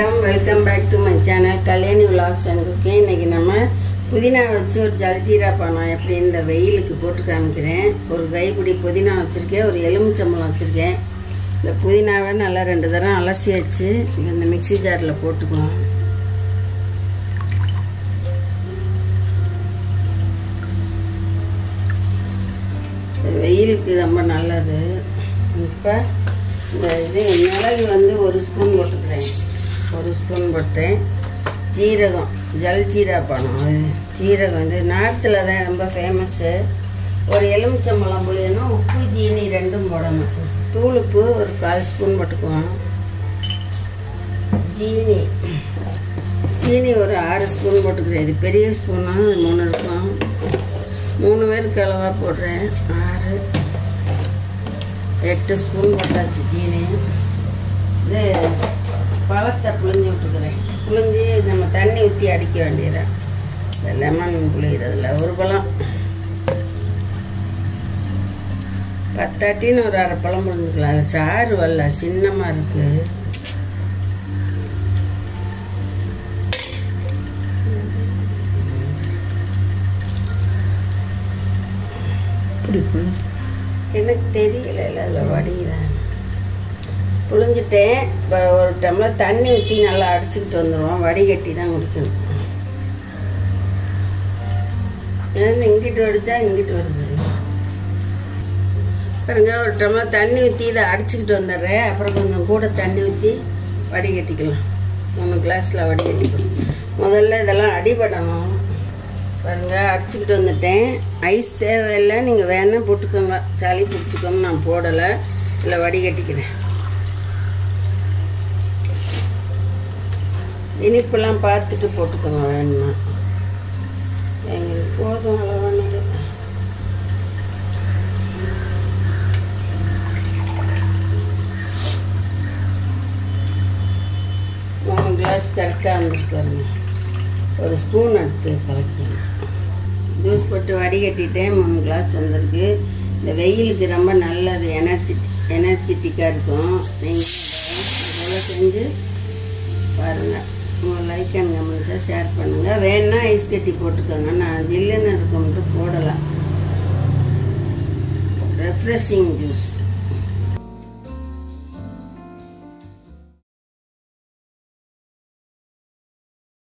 Welcome back to my channel Kalyani vlogs and cooking. இன்றைக்கி நம்ம புதினா வச்சு ஒரு ஜல்ஜீரா பானம் எப்படி இந்த வெயிலுக்கு போட்டு காமிக்கிறேன். ஒரு கைப்பிடி புதினா வச்சுருக்கேன், ஒரு எலுமிச்சம்பழம் வச்சுருக்கேன். இந்த புதினாவை நல்லா 2 தரம் அலசி வச்சு இந்த மிக்சி ஜாரில் போட்டுக்குவோம். வெயிலுக்கு ரொம்ப நல்லது. இப்போ இந்த இது மிளகு வந்து 1 ஸ்பூன் போட்டுக்கிறேன். 1 ஸ்பூன் போட்டேன். ஜீரகம் ஜல்ஜீரா பானம், ஜீரகம் வந்து நார்த்தில் தான் ரொம்ப ஃபேமஸ்ஸு. ஒரு எலுமிச்சம்பழம் புளியணும், உப்பு ஜீனி 2ம் போடணும். தூளுப்பு ஒரு 1/4 ஸ்பூன் போட்டுக்குவோம். ஜீனி ஒரு 6 ஸ்பூன் போட்டுக்கிறேன். இது பெரிய ஸ்பூனா 3 இருக்கும். 3 பேருக்கு அளவாக போடுறேன். 6 8 ஸ்பூன் போட்டாச்சு ஜீனி. இது பழத்தை புளிஞ்சு விட்டுக்கிறேன். புளிஞ்சு நம்ம தண்ணி ஊற்றி அடிக்க வேண்டியதான். இந்த லெமன் புளிகிறதுல ஒரு பழம், 10 ஒரு அரை பழம் புளிஞ்சுக்கலாம். அது சாறு வரல, சின்னமாக இருக்குது. எனக்கு தெரியல, அதில் வடிகிறேன். புளிஞ்சிட்டேன். இப்போ ஒரு டம்ளர் தண்ணி ஊற்றி நல்லா அடிச்சுக்கிட்டு வந்துடுவோம். வடிகட்டி தான் குடிக்கணும். ஏன்னா இங்கிட்டு வடித்தா இங்கிட்டு வருது பாருங்க. ஒரு டம்ளர் தண்ணி ஊற்றி இதை அடிச்சுக்கிட்டு வந்துடுறேன். அப்புறம் கொஞ்சம் கூட தண்ணி ஊற்றி வடிகட்டிக்கலாம். 3 கிளாஸில் வடிகட்டிக்கலாம். முதல்ல இதெல்லாம் அடிபடணும் பாருங்க. அடிச்சுக்கிட்டு வந்துட்டேன். ஐஸ் தேவையில்லை, நீங்கள் வேணால் போட்டுக்கோங்க. சளி பிடிச்சிக்கோங்க. நான் போடலை, இல்லை வடிகட்டிக்கிறேன். இனிப்பெல்லாம் பார்த்துட்டு போட்டுக்கோங்க வேணுமா. எங்களுக்கு போதும் அளவானது. மூணு கிளாஸ் கரெக்டாக வந்துருக்கு பாருங்க. 1 ஸ்பூன் எடுத்து கலக்கணும். ஜூஸ் போட்டு வடிகட்டிட்டேன். 3 கிளாஸ் வந்திருக்கு. இந்த வெயிலுக்கு ரொம்ப நல்லது, எனர்ஜெட்டிக்காக இருக்கும். நீங்கள் இதெல்லாம் செஞ்சு பாருங்கள். உங்கள் லைக் அண்ட் கமெண்ட்ஸை ஷேர் பண்ணுங்கள். வேணுன்னா ஐஸ் கட்டி போட்டுக்கோங்க. நான் ஜில்லுன்னு இருக்கும்ட்டு போடலாம். Refreshing juice.